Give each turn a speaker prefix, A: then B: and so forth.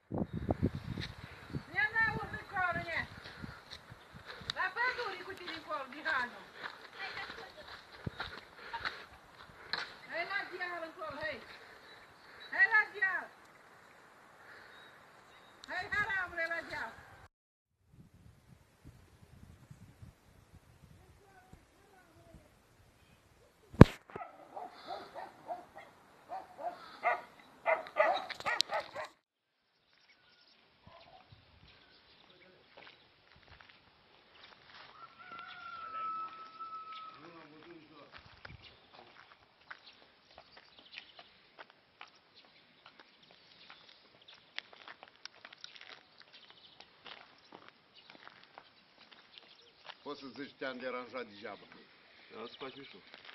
A: Ne n-auzi acolo, ne. La pădure cu tine acolo, Dihanu. Hai la dial acolo, hai. Hai la dial. Hai, haramule, la dial.
B: Poți să zici te-am deranjat degeaba.
C: Asta face și tu.